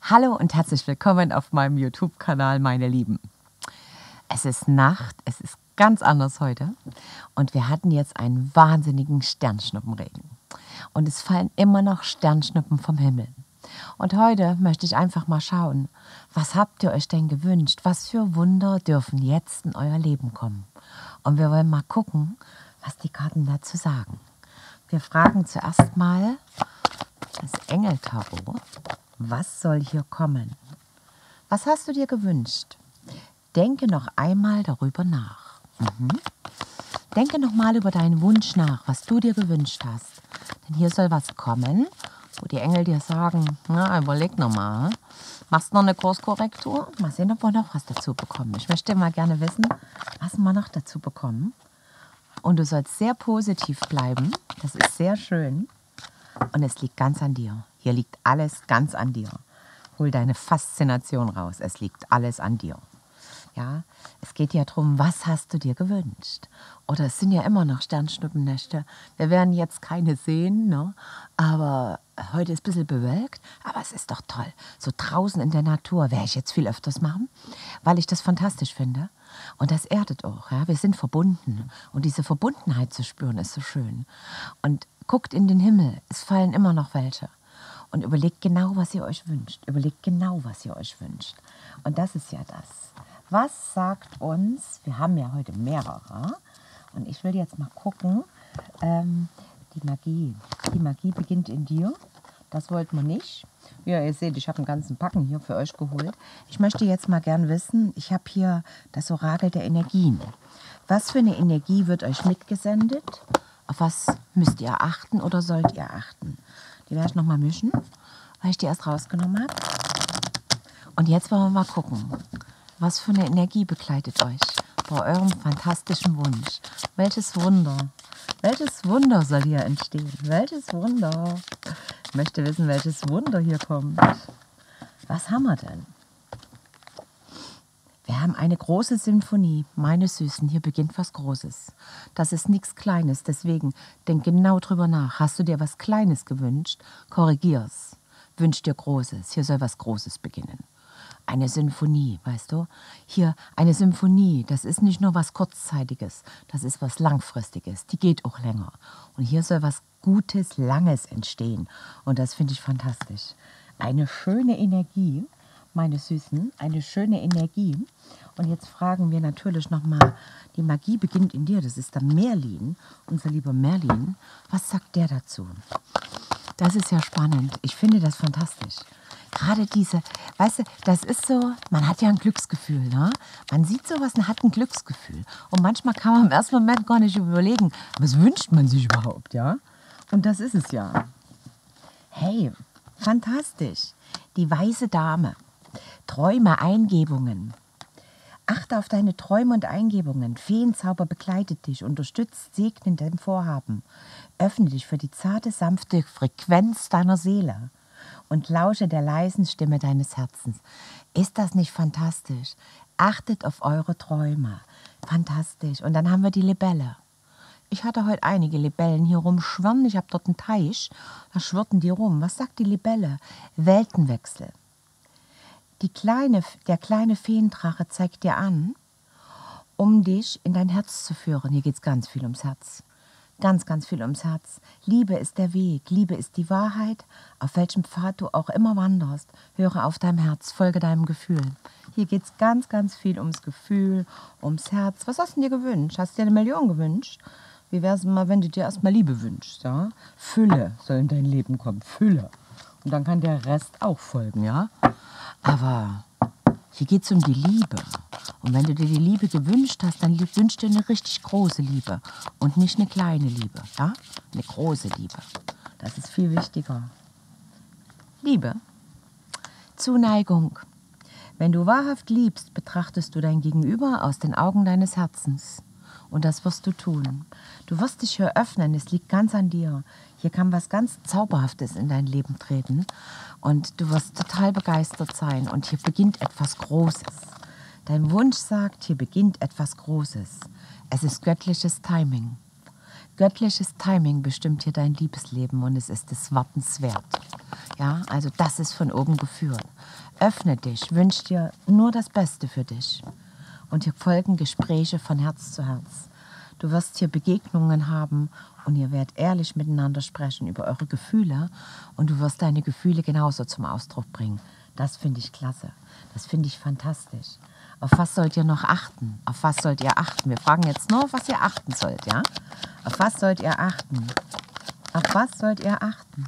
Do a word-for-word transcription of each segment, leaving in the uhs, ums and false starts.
Hallo und herzlich willkommen auf meinem YouTube-Kanal, meine Lieben. Es ist Nacht, es ist ganz anders heute und wir hatten jetzt einen wahnsinnigen Sternschnuppenregen. Und es fallen immer noch Sternschnuppen vom Himmel. Und heute möchte ich einfach mal schauen, was habt ihr euch denn gewünscht? Was für Wunder dürfen jetzt in euer Leben kommen? Und wir wollen mal gucken, was die Karten dazu sagen. Wir fragen zuerst mal das Engeltarot. Was soll hier kommen? Was hast du dir gewünscht? Denke noch einmal darüber nach. Mhm. Denke noch mal über deinen Wunsch nach, was du dir gewünscht hast. Denn hier soll was kommen, wo die Engel dir sagen, na, überleg noch mal. Machst noch eine Kurskorrektur? Mal sehen, ob wir noch was dazu bekommen. Ich möchte mal gerne wissen, was wir noch dazu bekommen. Und du sollst sehr positiv bleiben. Das ist sehr schön. Und es liegt ganz an dir. Hier liegt alles ganz an dir. Hol deine Faszination raus. Es liegt alles an dir. Ja, es geht ja darum, was hast du dir gewünscht? Oder es sind ja immer noch Sternschnuppennächte. Wir werden jetzt keine sehen, ne? Aber heute ist ein bisschen bewölkt. Aber es ist doch toll. So draußen in der Natur werde ich jetzt viel öfters machen, weil ich das fantastisch finde. Und das erdet auch. Ja? Wir sind verbunden. Und diese Verbundenheit zu spüren, ist so schön. Und guckt in den Himmel. Es fallen immer noch welche. Und überlegt genau, was ihr euch wünscht. Überlegt genau, was ihr euch wünscht. Und das ist ja das. Was sagt uns, wir haben ja heute mehrere, und ich will jetzt mal gucken, ähm, die Magie. Die Magie beginnt in dir. Das wollten wir nicht. Ja, ihr seht, ich habe einen ganzen Packen hier für euch geholt. Ich möchte jetzt mal gern wissen, ich habe hier das Orakel der Energien. Was für eine Energie wird euch mitgesendet? Auf was müsst ihr achten oder sollt ihr achten? Die werde ich noch mal mischen, weil ich die erst rausgenommen habe. Und jetzt wollen wir mal gucken, was für eine Energie begleitet euch bei eurem fantastischen Wunsch. Welches Wunder, welches Wunder soll hier entstehen? Welches Wunder? Ich möchte wissen, welches Wunder hier kommt. Was haben wir denn? Wir haben eine große Symphonie, meine Süßen, hier beginnt was Großes. Das ist nichts Kleines, deswegen denk genau drüber nach. Hast du dir was Kleines gewünscht? Korrigier's. Wünsch dir Großes, hier soll was Großes beginnen. Eine Symphonie, weißt du? Hier eine Symphonie, das ist nicht nur was Kurzzeitiges, das ist was Langfristiges, die geht auch länger. Und hier soll was Gutes, Langes entstehen. Und das finde ich fantastisch. Eine schöne Energie. Meine Süßen, eine schöne Energie. Und jetzt fragen wir natürlich nochmal, die Magie beginnt in dir, das ist der Merlin, unser lieber Merlin. Was sagt der dazu? Das ist ja spannend. Ich finde das fantastisch. Gerade diese, weißt du, das ist so, man hat ja ein Glücksgefühl, ne? Man sieht sowas und hat ein Glücksgefühl. Und manchmal kann man im ersten Moment gar nicht überlegen, was wünscht man sich überhaupt, ja? Und das ist es ja. Hey, fantastisch. Die weiße Dame. Träume, Eingebungen. Achte auf deine Träume und Eingebungen. Feenzauber begleitet dich, unterstützt, segnet dein Vorhaben. Öffne dich für die zarte, sanfte Frequenz deiner Seele und lausche der leisen Stimme deines Herzens. Ist das nicht fantastisch? Achtet auf eure Träume. Fantastisch. Und dann haben wir die Libelle. Ich hatte heute einige Libellen hier rumschwirren. Ich habe dort einen Teich, da schwirrten die rum. Was sagt die Libelle? Weltenwechsel. Die kleine, der kleine Feendrache zeigt dir an, um dich in dein Herz zu führen. Hier geht es ganz viel ums Herz. Ganz, ganz viel ums Herz. Liebe ist der Weg. Liebe ist die Wahrheit. Auf welchem Pfad du auch immer wanderst, höre auf deinem Herz, folge deinem Gefühl. Hier geht es ganz, ganz viel ums Gefühl, ums Herz. Was hast du dir gewünscht? Hast du dir eine Million gewünscht? Wie wäre es mal, wenn du dir erstmal Liebe wünschst? Ja? Fülle soll in dein Leben kommen. Fülle. Und dann kann der Rest auch folgen, ja? Aber hier geht es um die Liebe. Und wenn du dir die Liebe gewünscht hast, dann wünsch dir eine richtig große Liebe. Und nicht eine kleine Liebe, ja? Eine große Liebe. Das ist viel wichtiger. Liebe. Zuneigung. Wenn du wahrhaft liebst, betrachtest du dein Gegenüber aus den Augen deines Herzens. Und das wirst du tun. Du wirst dich hier öffnen, es liegt ganz an dir. Hier kann was ganz Zauberhaftes in dein Leben treten. Und du wirst total begeistert sein. Und hier beginnt etwas Großes. Dein Wunsch sagt, hier beginnt etwas Großes. Es ist göttliches Timing. Göttliches Timing bestimmt hier dein Liebesleben und es ist des Wartens wert. Ja, also das ist von oben geführt. Öffne dich, wünsch dir nur das Beste für dich. Und hier folgen Gespräche von Herz zu Herz. Du wirst hier Begegnungen haben und ihr werdet ehrlich miteinander sprechen über eure Gefühle und du wirst deine Gefühle genauso zum Ausdruck bringen. Das finde ich klasse. Das finde ich fantastisch. Auf was sollt ihr noch achten? Auf was sollt ihr achten? Wir fragen jetzt nur, auf was ihr achten sollt, ja? Auf was sollt ihr achten? Auf was sollt ihr achten?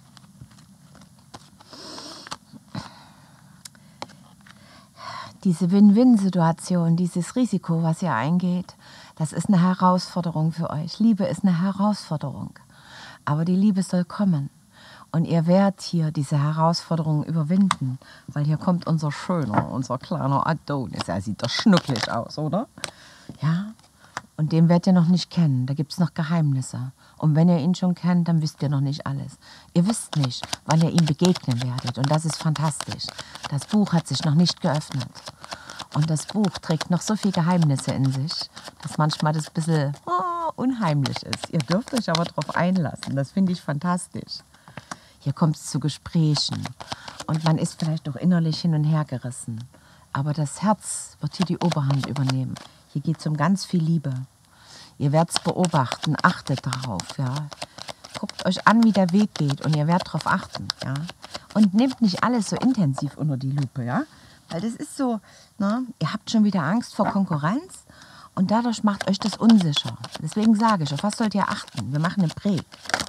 Diese Win-Win-Situation, dieses Risiko, was ihr eingeht, das ist eine Herausforderung für euch. Liebe ist eine Herausforderung. Aber die Liebe soll kommen. Und ihr werdet hier diese Herausforderung überwinden. Weil hier kommt unser schöner, unser kleiner Adonis. Er sieht doch schnucklig aus, oder? Ja. Und den werdet ihr noch nicht kennen. Da gibt es noch Geheimnisse. Und wenn ihr ihn schon kennt, dann wisst ihr noch nicht alles. Ihr wisst nicht, wann ihr ihm begegnen werdet. Und das ist fantastisch. Das Buch hat sich noch nicht geöffnet. Und das Buch trägt noch so viele Geheimnisse in sich, dass manchmal das ein bisschen oh, unheimlich ist. Ihr dürft euch aber darauf einlassen. Das finde ich fantastisch. Hier kommt es zu Gesprächen. Und man ist vielleicht auch innerlich hin und her gerissen. Aber das Herz wird hier die Oberhand übernehmen. Hier geht es um ganz viel Liebe. Ihr werdet es beobachten, achtet darauf. Ja. Guckt euch an, wie der Weg geht und ihr werdet darauf achten. Ja. Und nehmt nicht alles so intensiv unter die Lupe. Ja. Weil das ist so, ne, ihr habt schon wieder Angst vor Konkurrenz und dadurch macht euch das unsicher. Deswegen sage ich, auf was sollt ihr achten? Wir machen einen Break.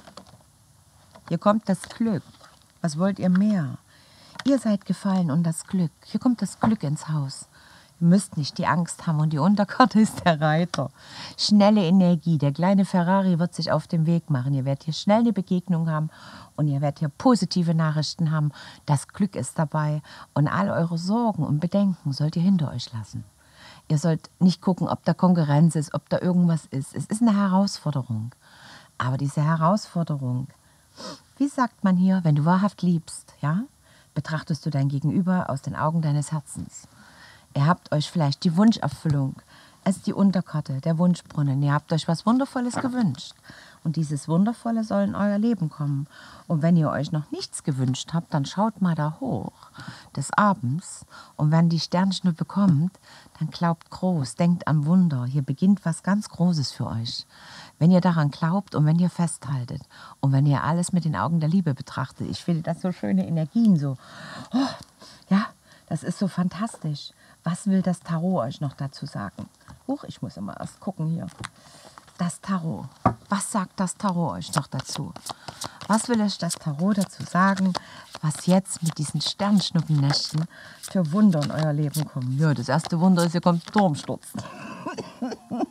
Hier kommt das Glück. Was wollt ihr mehr? Ihr seid gefallen und das Glück. Hier kommt das Glück ins Haus. Ihr müsst nicht die Angst haben und die Unterkarte ist der Reiter. Schnelle Energie. Der kleine Ferrari wird sich auf den Weg machen. Ihr werdet hier schnell eine Begegnung haben und ihr werdet hier positive Nachrichten haben. Das Glück ist dabei und all eure Sorgen und Bedenken sollt ihr hinter euch lassen. Ihr sollt nicht gucken, ob da Konkurrenz ist, ob da irgendwas ist. Es ist eine Herausforderung. Aber diese Herausforderung, wie sagt man hier, wenn du wahrhaft liebst, ja, betrachtest du dein Gegenüber aus den Augen deines Herzens. Ihr habt euch vielleicht die Wunscherfüllung, es ist die Unterkarte, der Wunschbrunnen. Ihr habt euch was Wundervolles gewünscht. Und dieses Wundervolle soll in euer Leben kommen. Und wenn ihr euch noch nichts gewünscht habt, dann schaut mal da hoch des Abends. Und wenn die Sternschnuppe kommt, dann glaubt groß, denkt an Wunder. Hier beginnt was ganz Großes für euch. Wenn ihr daran glaubt und wenn ihr festhaltet und wenn ihr alles mit den Augen der Liebe betrachtet. Ich finde das so schöne Energien so. Oh, ja, das ist so fantastisch. Was will das Tarot euch noch dazu sagen? Huch, ich muss immer erst gucken hier. Das Tarot. Was sagt das Tarot euch noch dazu? Was will euch das Tarot dazu sagen, was jetzt mit diesen Sternschnuppennächten für Wunder in euer Leben kommen? Ja, das erste Wunder ist, hier kommt Sturmsturz. Und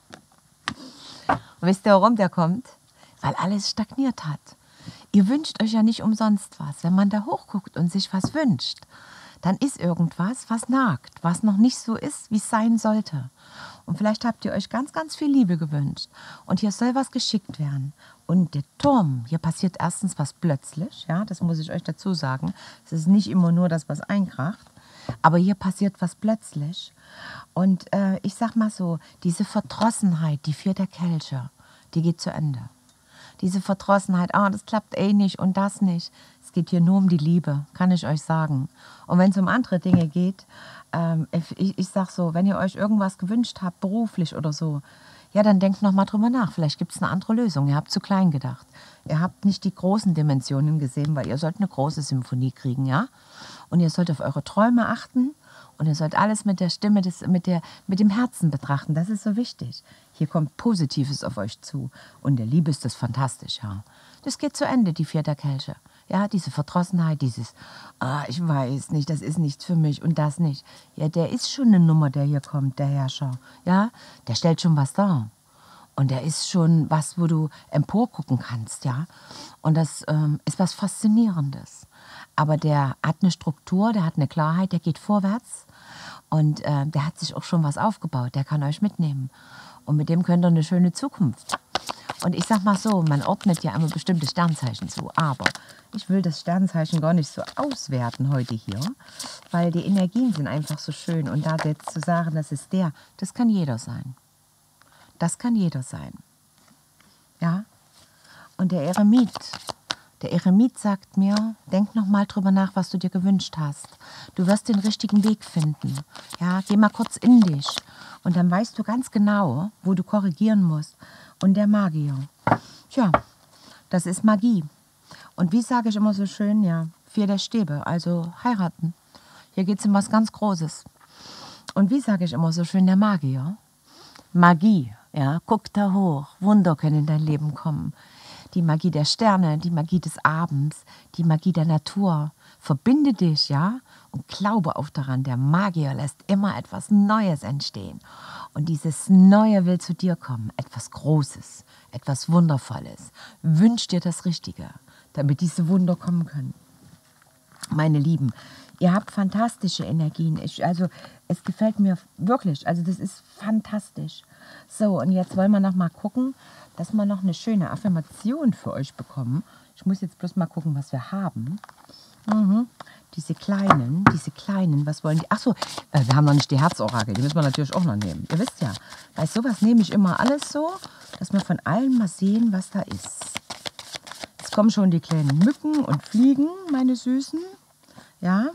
wisst ihr, warum der kommt? Weil alles stagniert hat. Ihr wünscht euch ja nicht umsonst was. Wenn man da hochguckt und sich was wünscht, dann ist irgendwas, was nagt, was noch nicht so ist, wie es sein sollte. Und vielleicht habt ihr euch ganz, ganz viel Liebe gewünscht. Und hier soll was geschickt werden. Und der Turm, hier passiert erstens was plötzlich, ja, das muss ich euch dazu sagen. Es ist nicht immer nur das, was einkracht, aber hier passiert was plötzlich. Und äh, ich sag mal so, diese Verdrossenheit, die vier der Kelche, die geht zu Ende. Diese Verdrossenheit, ah, das klappt eh nicht und das nicht. Es geht hier nur um die Liebe, kann ich euch sagen. Und wenn es um andere Dinge geht, ähm, ich, ich sag so, wenn ihr euch irgendwas gewünscht habt, beruflich oder so, ja, dann denkt noch mal drüber nach. Vielleicht gibt es eine andere Lösung. Ihr habt zu klein gedacht. Ihr habt nicht die großen Dimensionen gesehen, weil ihr sollt eine große Symphonie kriegen, ja? Und ihr sollt auf eure Träume achten. Und ihr sollt alles mit der Stimme, des, mit, der, mit dem Herzen betrachten. Das ist so wichtig. Hier kommt Positives auf euch zu. Und der Liebe ist das fantastisch, ja. Das geht zu Ende, die vier der Kelche. Ja, diese Verdrossenheit, dieses, ah, ich weiß nicht, das ist nichts für mich und das nicht. Ja, der ist schon eine Nummer, der hier kommt, der Herrscher. Ja, der stellt schon was dar. Und der ist schon was, wo du emporgucken kannst, ja. Und das ähm, ist was Faszinierendes. Aber der hat eine Struktur, der hat eine Klarheit, der geht vorwärts. Und äh, der hat sich auch schon was aufgebaut, der kann euch mitnehmen. Und mit dem könnt ihr eine schöne Zukunft. Und ich sag mal so, man ordnet ja immer bestimmte Sternzeichen zu. Aber ich will das Sternzeichen gar nicht so auswerten heute hier, weil die Energien sind einfach so schön. Und da jetzt zu sagen, das ist der, das kann jeder sein. Das kann jeder sein. Ja? Und der Eremit, Der Eremit sagt mir, denk noch mal drüber nach, was du dir gewünscht hast. Du wirst den richtigen Weg finden. Ja, geh mal kurz in dich. Und dann weißt du ganz genau, wo du korrigieren musst. Und der Magier, tja, das ist Magie. Und wie sage ich immer so schön, ja, vier der Stäbe, also heiraten. Hier geht es um was ganz Großes. Und wie sage ich immer so schön, der Magier, Magie, ja, guck da hoch, Wunder können in dein Leben kommen. Die Magie der Sterne, die Magie des Abends, die Magie der Natur. Verbinde dich, ja, und glaube auch daran, der Magier lässt immer etwas Neues entstehen. Und dieses Neue will zu dir kommen, etwas Großes, etwas Wundervolles. Wünsch dir das Richtige, damit diese Wunder kommen können. Meine Lieben, ihr habt fantastische Energien. Ich, also es gefällt mir wirklich, also das ist fantastisch. So, und jetzt wollen wir noch mal gucken, dass wir noch eine schöne Affirmation für euch bekommen. Ich muss jetzt bloß mal gucken, was wir haben. Mhm. Diese kleinen, diese kleinen, was wollen die? Ach so, äh, wir haben noch nicht die Herzorakel, die müssen wir natürlich auch noch nehmen. Ihr wisst ja, bei sowas nehme ich immer alles so, dass wir von allen mal sehen, was da ist. Jetzt kommen schon die kleinen Mücken und Fliegen, meine Süßen. Ja.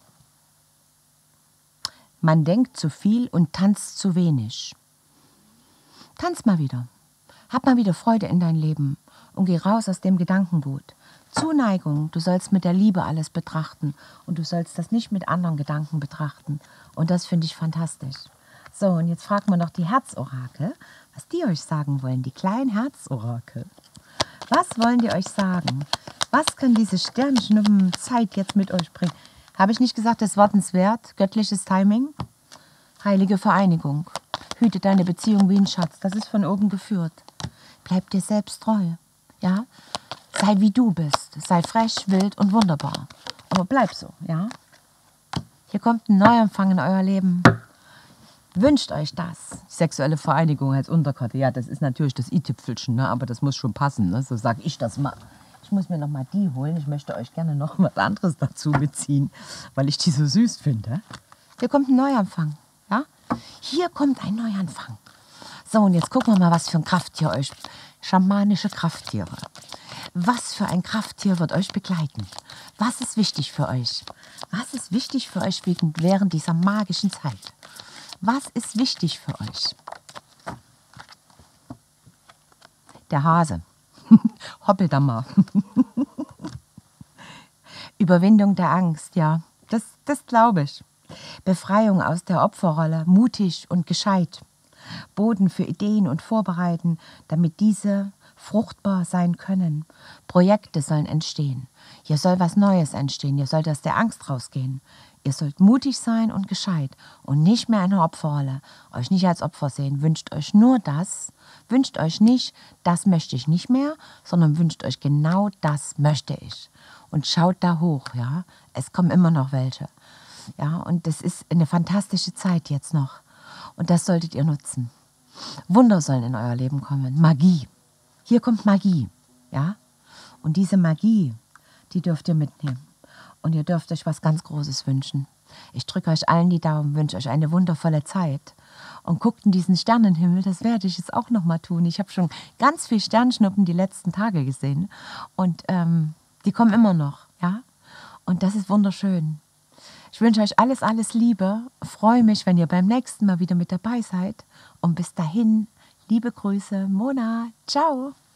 Man denkt zu viel und tanzt zu wenig. Tanz mal wieder. Hab mal wieder Freude in dein Leben und geh raus aus dem Gedankengut. Zuneigung, du sollst mit der Liebe alles betrachten und du sollst das nicht mit anderen Gedanken betrachten. Und das finde ich fantastisch. So, und jetzt fragen wir noch die Herzorakel, was die euch sagen wollen, die kleinen Herzorakel. Was wollen die euch sagen? Was kann diese Sternschnuppen-Zeit jetzt mit euch bringen? Habe ich nicht gesagt, das Wartenswert, göttliches Timing? Heilige Vereinigung. Hüte deine Beziehung wie ein Schatz, das ist von oben geführt. Bleib dir selbst treu, ja? Sei wie du bist, sei frech, wild und wunderbar. Aber bleib so, ja? Hier kommt ein Neuanfang in euer Leben. Wünscht euch das. Sexuelle Vereinigung als Unterkarte, ja, das ist natürlich das i-Tüpfelchen, ne? Aber das muss schon passen, ne? So sage ich das mal. Ich muss mir noch mal die holen. Ich möchte euch gerne noch was anderes dazu beziehen, weil ich die so süß finde. Hier kommt ein Neuanfang, ja? Hier kommt ein Neuanfang. So, und jetzt gucken wir mal, was für ein Krafttier euch, schamanische Krafttiere. Was für ein Krafttier wird euch begleiten? Was ist wichtig für euch? Was ist wichtig für euch während dieser magischen Zeit? Was ist wichtig für euch? Der Hase. Hoppelt da mal. Überwindung der Angst, ja, das, das glaube ich. Befreiung aus der Opferrolle, mutig und gescheit. Boden für Ideen und Vorbereiten, damit diese fruchtbar sein können. Projekte sollen entstehen. Hier soll was Neues entstehen. Ihr sollt aus der Angst rausgehen. Ihr sollt mutig sein und gescheit und nicht mehr in der Opferrolle. Euch nicht als Opfer sehen. Wünscht euch nur das. Wünscht euch nicht, das möchte ich nicht mehr, sondern wünscht euch genau das möchte ich. Und schaut da hoch, ja. Es kommen immer noch welche. Ja, und das ist eine fantastische Zeit jetzt noch. Und das solltet ihr nutzen. Wunder sollen in euer Leben kommen. Magie. Hier kommt Magie, ja. Und diese Magie, die dürft ihr mitnehmen. Und ihr dürft euch was ganz Großes wünschen. Ich drücke euch allen die Daumen, wünsche euch eine wundervolle Zeit. Und guckt in diesen Sternenhimmel, das werde ich jetzt auch noch mal tun. Ich habe schon ganz viel Sternschnuppen die letzten Tage gesehen. Und ähm, die kommen immer noch, ja. Und das ist wunderschön. Ich wünsche euch alles, alles Liebe. Freue mich, wenn ihr beim nächsten Mal wieder mit dabei seid. Und bis dahin, liebe Grüße, Mona. Ciao.